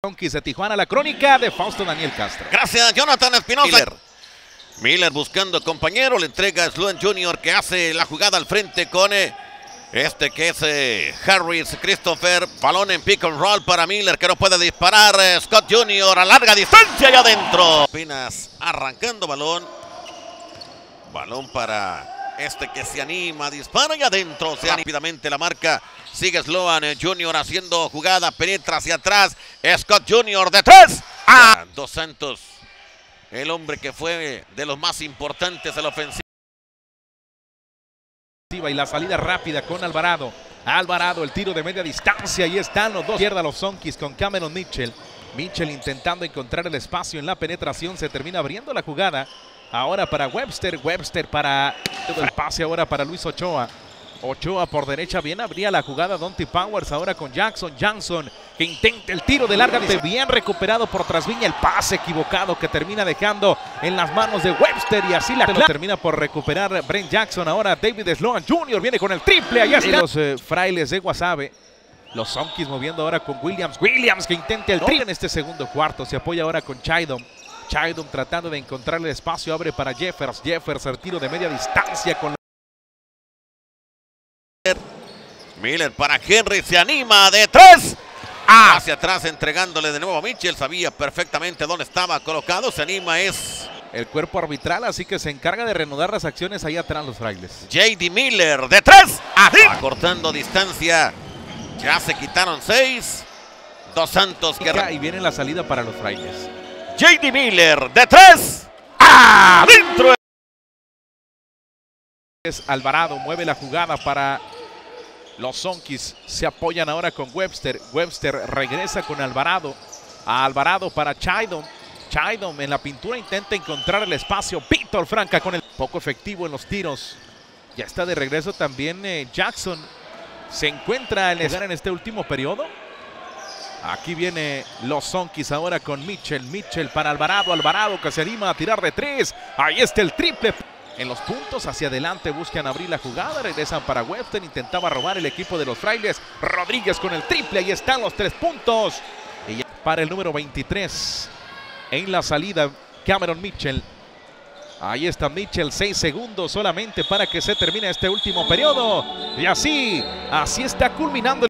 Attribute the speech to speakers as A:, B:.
A: Yonkis de Tijuana, la crónica de Fausto Daniel Castro.
B: Gracias, Jonathan Espinosa. Miller buscando compañero, le entrega a Sloan Jr. que hace la jugada al frente con que es Harris Christopher. Balón en pick and roll para Miller que no puede disparar. Scott Jr. a larga distancia y adentro. Apenas arrancando balón. Balón para que se anima, dispara y adentro. Rápidamente la marca. Sigue Sloan Jr. haciendo jugada, penetra hacia atrás. Scott Jr. de tres. Dos Santos, el hombre que fue de los más importantes en la ofensiva.
A: Y la salida rápida con Alvarado. Alvarado, el tiro de media distancia. Ahí están los dos. Izquierda los Yonkis con Cameron Mitchell. Mitchell intentando encontrar el espacio en la penetración. Se termina abriendo la jugada. Ahora para Webster. Webster para el pase ahora para Luis Ochoa. Ochoa por derecha, bien abría la jugada Dante Powers ahora con Jackson. Jackson que intenta el tiro de larga distancia. Bien recuperado por Trasviña, el pase equivocado que termina dejando en las manos de Webster y así la termina por recuperar Brent Jackson. Ahora David Sloan Jr. viene con el triple. Allá están los frailes de Guasave. Los Yonkis moviendo ahora con Williams. Williams que intenta el triple en este segundo cuarto. Se apoya ahora con Chaidon. Chaidon tratando de encontrar el espacio. Abre para Jeffers. Jeffers el tiro de media distancia con
B: Miller para Henry, se anima de tres. Hacia atrás entregándole de nuevo a Mitchell. Sabía perfectamente dónde estaba colocado. Se anima es
A: el cuerpo arbitral, así que se encarga de reanudar las acciones ahí atrás los frailes.
B: J.D. Miller de tres. Acortando distancia. Ya se quitaron 6. Dos Santos que...
A: Y viene la salida para los frailes.
B: J.D. Miller de tres. Adentro.
A: Alvarado mueve la jugada para los Yonkis. Se apoyan ahora con Webster. Webster regresa con Alvarado. A Alvarado para Chaidon. Chaidon en la pintura intenta encontrar el espacio. Víctor Franca con el poco efectivo en los tiros. Ya está de regreso también Jackson. Se encuentra en este último periodo. Aquí viene los Yonkis ahora con Mitchell. Mitchell para Alvarado. Alvarado que se anima a tirar de tres. Ahí está el triple. En los puntos hacia adelante buscan abrir la jugada, regresan para Webster, intentaba robar el equipo de los frailes. Rodríguez con el triple, ahí están los 3 puntos. Y ya para el número 23 en la salida Cameron Mitchell. Ahí está Mitchell, 6 segundos solamente para que se termine este último periodo. Y así está culminando.